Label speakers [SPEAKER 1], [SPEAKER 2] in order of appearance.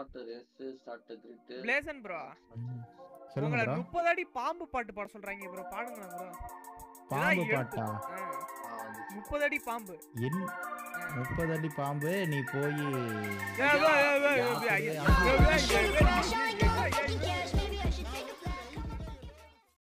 [SPEAKER 1] start race start grid
[SPEAKER 2] placing bro
[SPEAKER 3] சொல்லுங்க
[SPEAKER 2] உங்களை
[SPEAKER 3] bro
[SPEAKER 2] 30 அடி பாம்பு பாட்டு பாட சொல்றாங்க ப்ரோ பாடுங்க ப்ரோ
[SPEAKER 3] பாம்பு பாட்டா
[SPEAKER 2] 30 அடி பாம்பு
[SPEAKER 3] 30 அடி பாம்பு நீ போய்